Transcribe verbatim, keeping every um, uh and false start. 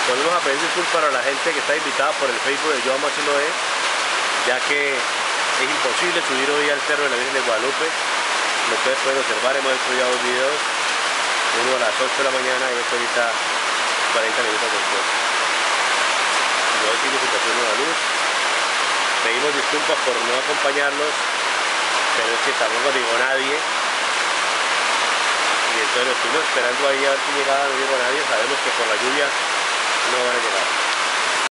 Volvemos a pedir disculpas a la gente que está invitada por el Facebook de Joan Máximo E, ya que es imposible subir hoy al Cerro de la Virgen de Guadalupe. Como ustedes pueden observar, hemos hecho ya dos videos, uno a las ocho de la mañana y otro ahorita cuarenta minutos después. No hay significación de la luz. Pedimos disculpas por no acompañarlos, pero es que tampoco llegó nadie. Y entonces lo estuvimos esperando ahí a ver si llegaba, no llegó nadie. Sabemos que por la lluvia no van a llegar.